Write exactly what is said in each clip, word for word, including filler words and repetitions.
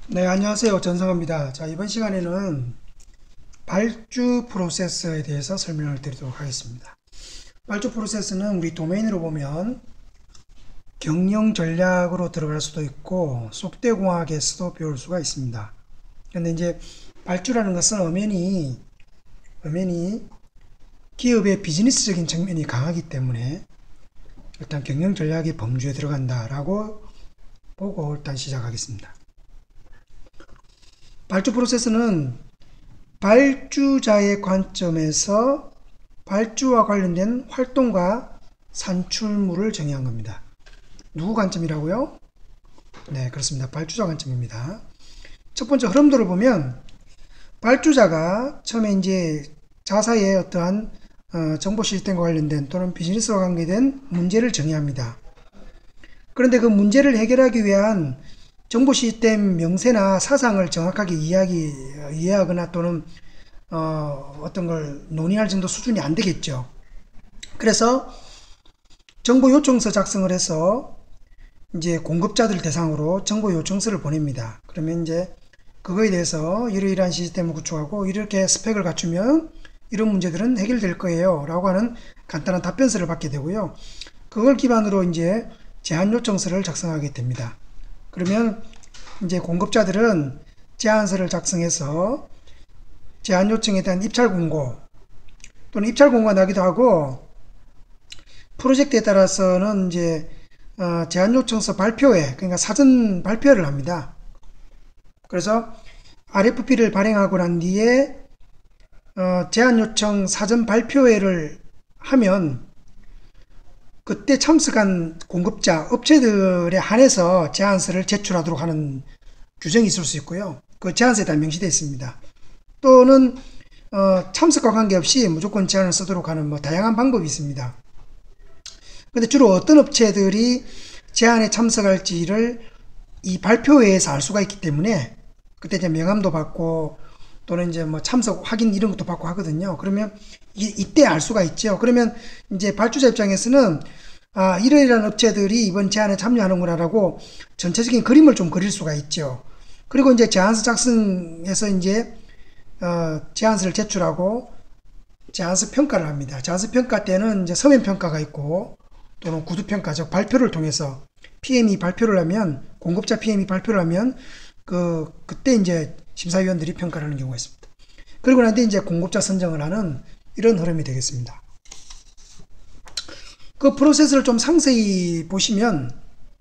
네, 안녕하세요. 전성호입니다. 자, 이번 시간에는 발주 프로세스에 대해서 설명을 드리도록 하겠습니다. 발주 프로세스는 우리 도메인으로 보면 경영 전략으로 들어갈 수도 있고 속대공학에서도 배울 수가 있습니다. 그런데 이제 발주라는 것은 엄연히 엄연히 기업의 비즈니스적인 측면이 강하기 때문에 일단 경영 전략의 범주에 들어간다라고 보고 일단 시작하겠습니다. 발주 프로세스는 발주자의 관점에서 발주와 관련된 활동과 산출물을 정의한 겁니다. 누구 관점이라고요? 네, 그렇습니다. 발주자 관점입니다. 첫 번째 흐름도를 보면 발주자가 처음에 이제 자사의 어떠한 어, 정보 시스템과 관련된 또는 비즈니스와 관계된 문제를 정의합니다. 그런데 그 문제를 해결하기 위한 정보 시스템 명세나 사상을 정확하게 이해하기, 이해하거나 또는 어, 어떤 걸 논의할 정도 수준이 안 되겠죠. 그래서 정보 요청서 작성을 해서 이제 공급자들 대상으로 정보 요청서를 보냅니다. 그러면 이제 그거에 대해서 이러이러한 시스템을 구축하고 이렇게 스펙을 갖추면 이런 문제들은 해결될 거예요 라고 하는 간단한 답변서를 받게 되고요. 그걸 기반으로 이제 제안 요청서를 작성하게 됩니다. 그러면 이제 공급자들은 제안서를 작성해서 제안 요청에 대한 입찰 공고 또는 입찰 공고가 나기도 하고 프로젝트에 따라서는 이제 어 제안 요청서 발표회, 그러니까 사전 발표를 합니다. 그래서 알에프피를 발행하고 난 뒤에 어 제안 요청 사전 발표회를 하면 그때 참석한 공급자, 업체들에 한해서 제안서를 제출하도록 하는 규정이 있을 수 있고요. 그 제안서에 다 명시되어 있습니다. 또는 어, 참석과 관계없이 무조건 제안을 쓰도록 하는 뭐 다양한 방법이 있습니다. 근데 주로 어떤 업체들이 제안에 참석할지를 이 발표회에서 알 수가 있기 때문에 그때 이제 명함도 받고 또는 이제 뭐 참석 확인 이런 것도 받고 하거든요. 그러면 이, 이때 알 수가 있죠. 그러면 이제 발주자 입장에서는 아, 이러이러한 업체들이 이번 제안에 참여하는구나라고 전체적인 그림을 좀 그릴 수가 있죠. 그리고 이제 제안서 작성해서 이제 어, 제안서를 제출하고 제안서 평가를 합니다. 제안서 평가 때는 이제 서면 평가가 있고 또는 구두 평가, 즉 발표를 통해서 피엠이 발표를 하면 공급자 피엠이 발표를 하면 그 그때 이제 심사위원들이 평가를 하는 경우가 있습니다. 그리고 난 뒤에 이제 공급자 선정을 하는 이런 흐름이 되겠습니다. 그 프로세스를 좀 상세히 보시면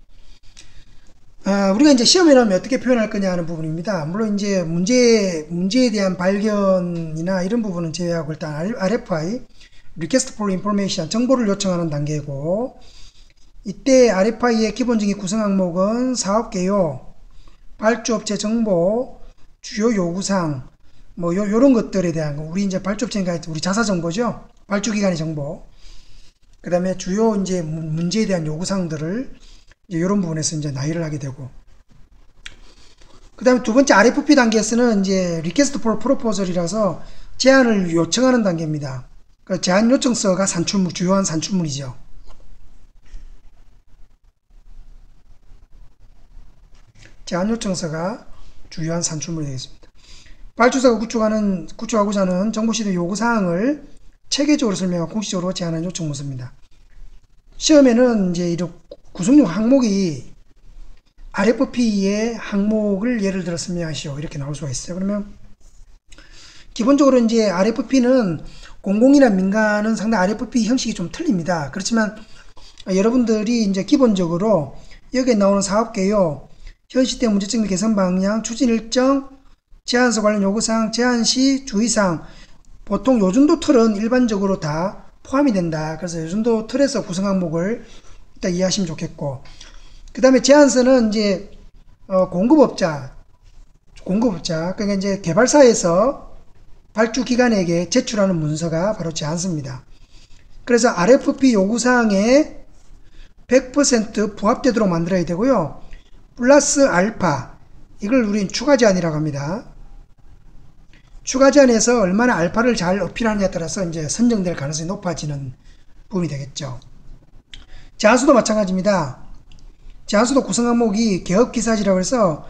아, 우리가 이제 시험에 나오면 어떻게 표현할 거냐 하는 부분입니다. 물론 이제 문제, 문제에 대한 발견이나 이런 부분은 제외하고 일단 알에프아이, Request for Information, 정보를 요청하는 단계고, 이때 알에프아이의 기본적인 구성 항목은 사업 개요, 발주업체 정보, 주요 요구사항, 뭐 요, 요런 것들에 대한 거, 우리 이제 발주업체니까 우리 자사 정보죠. 발주기관의 정보. 그 다음에 주요 이제 문제에 대한 요구사항들을 이런 부분에서 이제 나열을 하게 되고, 그 다음에 두 번째 알에프피 단계에서는 이제 Request for Proposal이라서 제안을 요청하는 단계입니다. 그 제안 요청서가 산출물, 주요한 산출물이죠. 제안 요청서가 주요한 산출물이 되겠습니다. 발주자가 구축하는, 구축하고자 하는 정보시스템 요구사항을 체계적으로 설명하고 공식적으로 제안하는 요청 문서입니다. 시험에는 이제 이런 구성용 항목이 알에프피의 항목을 예를 들어 설명하시오 이렇게 나올 수가 있어요. 그러면 기본적으로 이제 알에프피는 공공이나 민간은 상당히 알에프피 형식이 좀 틀립니다. 그렇지만 여러분들이 이제 기본적으로 여기에 나오는 사업 개요, 현 시대 문제점 개선 방향, 추진 일정, 제안서 관련 요구사항, 제안 시 주의사항, 보통 요 정도 틀은 일반적으로 다 포함이 된다. 그래서 요 정도 틀에서 구성 항목을 일단 이해하시면 좋겠고, 그 다음에 제안서는 이제 어, 공급업자, 공급업자, 그러니까 이제 개발사에서 발주기관에게 제출하는 문서가 바로 제안서입니다. 그래서 알에프피 요구사항에 백 퍼센트 부합되도록 만들어야 되고요. 플러스 알파, 이걸 우린 추가 제안이라고 합니다. 추가 제안에서 얼마나 알파를 잘 어필하느냐에 따라서 이제 선정될 가능성이 높아지는 부분이 되겠죠. 제안서도 마찬가지입니다. 제안서도 구성 항목이 개업기사지라고 해서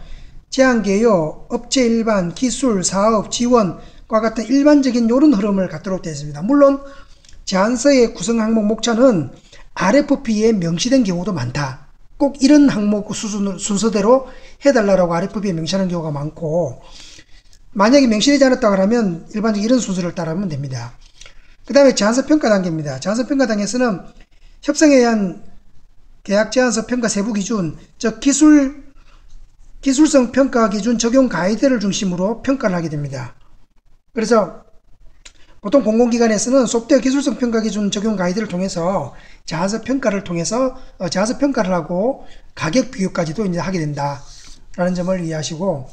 제한 개요, 업체 일반, 기술, 사업, 지원과 같은 일반적인 이런 흐름을 갖도록 되어 있습니다. 물론 제안서의 구성 항목 목차는 알에프피에 명시된 경우도 많다. 꼭 이런 항목 수준, 순서대로 해달라고 알에프피에 명시하는 경우가 많고, 만약에 명시되지 않았다고 하면 일반적인 이런 순서를 따르면 됩니다. 그 다음에 제안서 평가 단계입니다. 제안서 평가 단계에서는 협상에 의한 계약 제안서 평가 세부 기준, 즉 기술, 기술성 평가 기준 적용 가이드를 중심으로 평가를 하게 됩니다. 그래서 보통 공공기관에서는 소프트웨어 기술성 평가 기준 적용 가이드를 통해서 제안서 평가를 통해서 어, 제안서 평가를 하고 가격 비교까지도 이제 하게 된다라는 점을 이해하시고,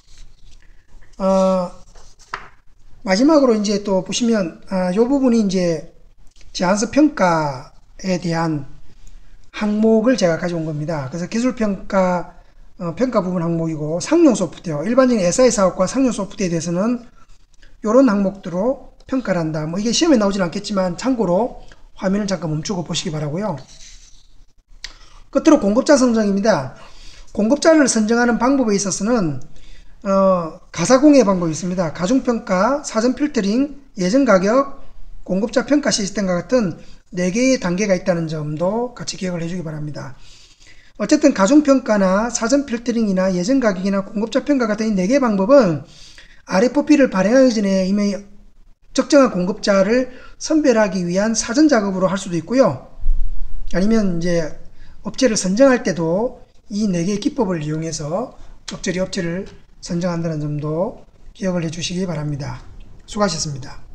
어, 마지막으로 이제 또 보시면 아, 이 부분이 이제 제안서 평가에 대한 항목을 제가 가져온 겁니다. 그래서 기술평가 어, 평가 부분 항목이고, 상용 소프트웨어, 일반적인 에스아이 사업과 상용 소프트웨어에 대해서는 이런 항목들로 평가를 한다. 뭐 이게 시험에 나오진 않겠지만 참고로 화면을 잠깐 멈추고 보시기 바라고요. 끝으로 공급자 선정입니다. 공급자를 선정하는 방법에 있어서는 어, 가사공의 방법이 있습니다. 가중평가, 사전 필터링, 예전 가격, 공급자 평가 시스템과 같은 네 개의 단계가 있다는 점도 같이 기억을 해주기 바랍니다. 어쨌든 가중평가나 사전 필터링이나 예전 가격이나 공급자 평가 같은 이 네 개의 방법은 알에프피를 발행하기 전에 이미 적정한 공급자를 선별하기 위한 사전 작업으로 할 수도 있고요. 아니면 이제 업체를 선정할 때도 이 네 개의 기법을 이용해서 적절히 업체를 선정한다는 점도 기억을 해 주시기 바랍니다. 수고하셨습니다.